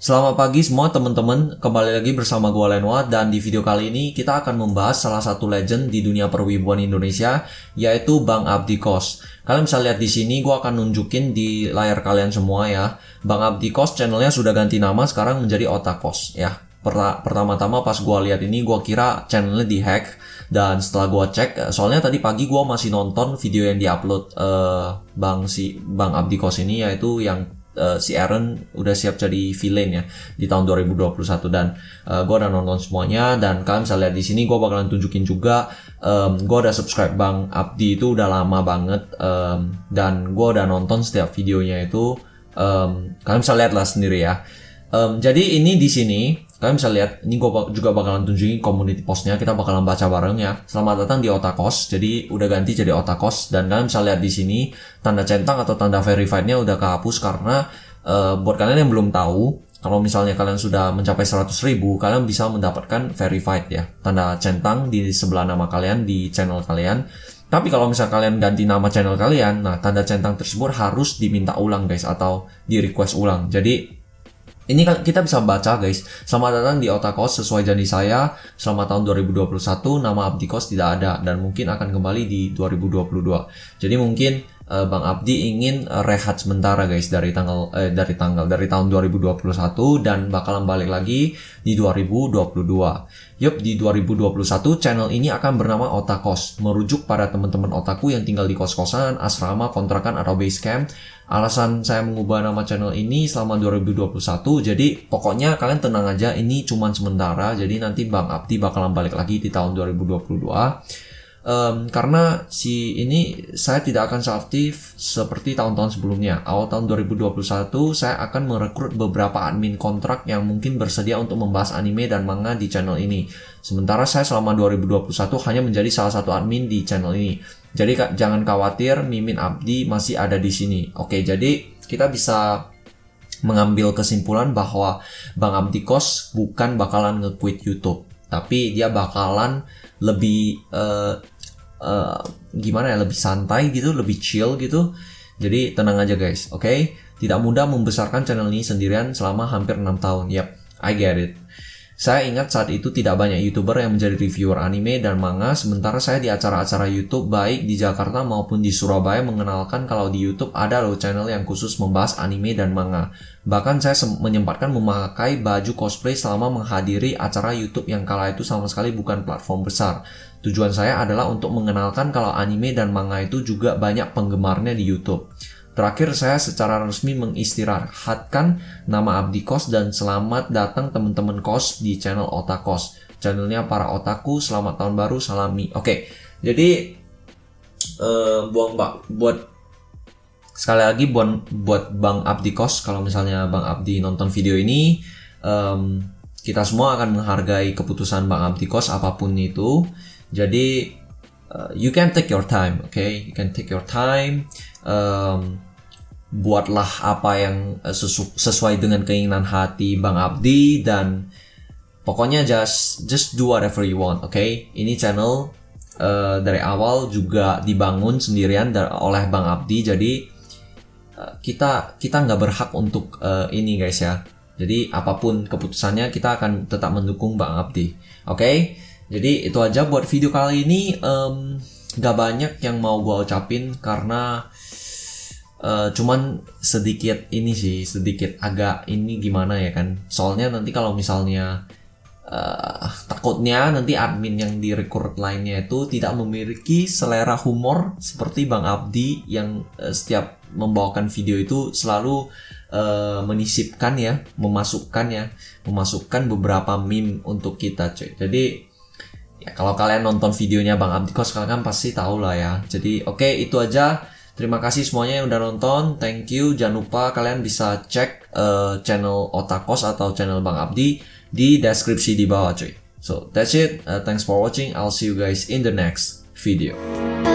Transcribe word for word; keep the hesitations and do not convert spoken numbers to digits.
Selamat pagi semua teman-teman, kembali lagi bersama gua Lenwa dan di video kali ini kita akan membahas salah satu legend di dunia perwibuan Indonesia, yaitu Bang Abdi Kos. Kalian bisa lihat di sini, gua akan nunjukin di layar kalian semua ya. Bang Abdi Kos channelnya sudah ganti nama, sekarang menjadi Otakos ya. Pertama-tama pas gua lihat ini, gua kira channelnya dihack, dan setelah gua cek, soalnya tadi pagi gua masih nonton video yang diupload uh, Bang si Bang Abdi Kos ini, yaitu yang Uh, si Aaron udah siap jadi villain ya di tahun dua ribu dua puluh satu, dan uh, gue udah nonton semuanya, dan kalian bisa lihat di sini gue bakalan tunjukin juga. um, gue udah subscribe Bang Abdi itu udah lama banget, um, dan gue udah nonton setiap videonya itu. um, kalian bisa lihat lah sendiri ya. Um, jadi ini di sini kalian bisa lihat, ini gue juga bakalan tunjukin community postnya, kita bakalan baca bareng ya. Selamat datang di Otakos, jadi udah ganti jadi Otakos, dan kalian bisa lihat di sini tanda centang atau tanda verified-nya udah kehapus karena uh, buat kalian yang belum tahu, kalau misalnya kalian sudah mencapai seratus ribu, kalian bisa mendapatkan verified ya, tanda centang di sebelah nama kalian di channel kalian. Tapi kalau misalnya kalian ganti nama channel kalian, nah tanda centang tersebut harus diminta ulang guys, atau di request ulang. Jadi ini kita bisa baca guys, selamat datang di Otakos, sesuai janji saya, selamat tahun dua ribu dua puluh satu, nama Abdi Kos tidak ada dan mungkin akan kembali di dua ribu dua puluh dua. Jadi mungkin uh, Bang Abdi ingin uh, rehat sementara guys dari tanggal eh, dari tanggal dari tahun dua ribu dua puluh satu dan bakalan balik lagi di dua ribu dua puluh dua. Yup, di dua ribu dua puluh satu channel ini akan bernama Otakos, merujuk pada teman-teman otaku yang tinggal di kos-kosan, asrama, kontrakan atau base camp. Alasan saya mengubah nama channel ini selama dua ribu dua puluh satu, jadi pokoknya kalian tenang aja, ini cuman sementara. Jadi nanti Bang Abdi bakalan balik lagi di tahun dua ribu dua puluh dua. Um, karena si ini saya tidak akan self-aktif seperti tahun-tahun sebelumnya. Awal tahun dua ribu dua puluh satu saya akan merekrut beberapa admin kontrak yang mungkin bersedia untuk membahas anime dan manga di channel ini. Sementara saya selama dua ribu dua puluh satu hanya menjadi salah satu admin di channel ini. Jadi jangan khawatir, Mimin Abdi masih ada di sini. Oke, jadi kita bisa mengambil kesimpulan bahwa Bang Abdi Kos bukan bakalan nge-quit YouTube, tapi dia bakalan lebih uh, uh, gimana ya, lebih santai gitu, lebih chill gitu. Jadi tenang aja guys, oke? Okay? Tidak mudah membesarkan channel ini sendirian selama hampir enam tahun. Yap, I get it. Saya ingat saat itu tidak banyak YouTuber yang menjadi reviewer anime dan manga, sementara saya di acara-acara YouTube baik di Jakarta maupun di Surabaya mengenalkan kalau di YouTube ada loh channel yang khusus membahas anime dan manga. Bahkan saya menyempatkan memakai baju cosplay selama menghadiri acara YouTube yang kala itu sama sekali bukan platform besar. Tujuan saya adalah untuk mengenalkan kalau anime dan manga itu juga banyak penggemarnya di YouTube. Terakhir, saya secara resmi mengistirahatkan nama Abdi Kos dan selamat datang teman-teman kos di channel Otakos. Channelnya para otaku, selamat tahun baru, salami. Oke, okay, jadi uh, buang bak buat sekali lagi buat buat Bang Abdi Kos, kalau misalnya Bang Abdi nonton video ini, um, kita semua akan menghargai keputusan Bang Abdi Kos apapun itu. Jadi uh, you can take your time, oke? Okay? You can take your time. Um, buatlah apa yang uh, sesu sesuai dengan keinginan hati Bang Abdi, dan pokoknya just just do whatever you want, oke? Okay? Ini channel uh, dari awal juga dibangun sendirian oleh Bang Abdi, jadi uh, kita kita nggak berhak untuk uh, ini guys ya. Jadi apapun keputusannya kita akan tetap mendukung Bang Abdi, oke? Okay? Jadi itu aja buat video kali ini. Um, gak banyak yang mau gue ucapin karena uh, cuman sedikit ini sih, sedikit agak ini gimana ya kan. Soalnya nanti kalau misalnya uh, takutnya nanti admin yang direkrut lainnya itu tidak memiliki selera humor seperti Bang Abdi yang uh, setiap membawakan video itu selalu uh, menyisipkan ya, memasukkan ya, memasukkan beberapa meme untuk kita cuy. Jadi ya, kalau kalian nonton videonya Bang Abdi Kos, kalian pasti tahu lah ya. Jadi oke, okay, itu aja. Terima kasih semuanya yang udah nonton. Thank you. Jangan lupa kalian bisa cek uh, channel Otakos atau channel Bang Abdi di deskripsi di bawah cuy. So that's it. Uh, thanks for watching. I'll see you guys in the next video.